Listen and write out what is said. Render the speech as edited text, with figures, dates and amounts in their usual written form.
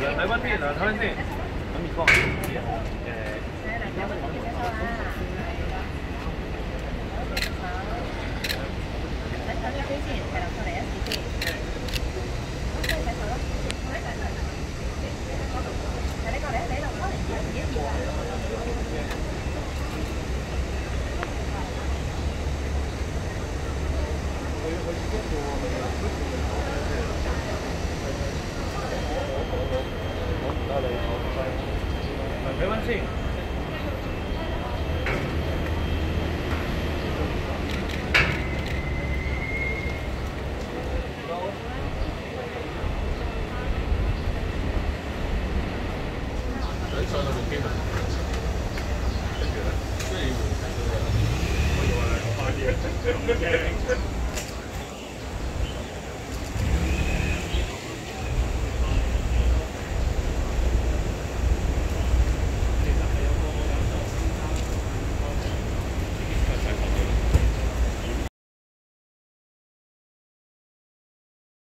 没关系，没关系。咁你放没关系。上到個機能，跟住咧，即係要我以為快啲，咁嘅。